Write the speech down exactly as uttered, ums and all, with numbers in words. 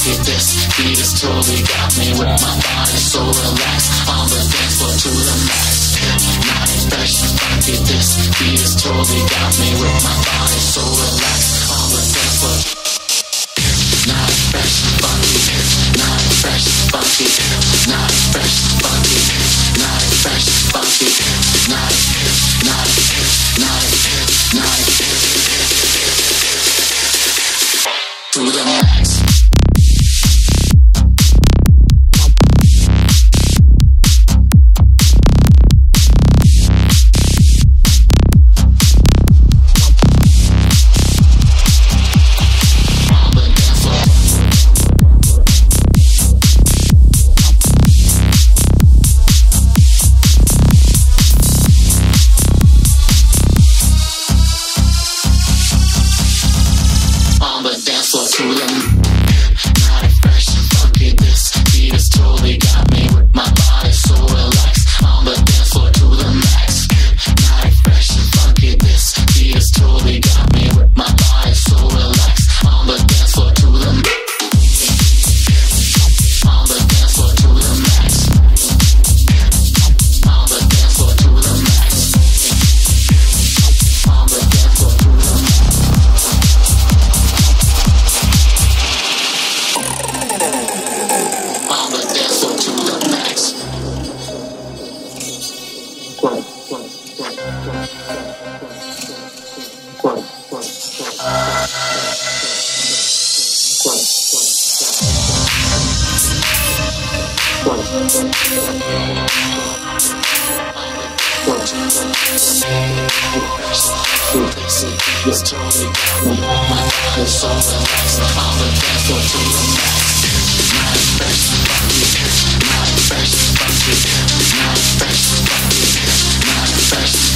funky. This beat has totally got me with my body so relaxed. On the dance floor to the max. Hypnotic, fresh and funky. This beat has totally got me with my body so relaxed. On the dance floor. Hypnotic, fresh and funky. Hypnotic, fresh and funky. Hypnotic, fresh and funky. Hypnotic, fresh and funky. Hypnotic, hypnotic, hypnotic, hypnotic. To the max. It's totally got me. My body is so relaxed. On the dance floor to the max. Not fresh and funky. Not fresh and funky. Not fresh and funky. Not fresh and funky.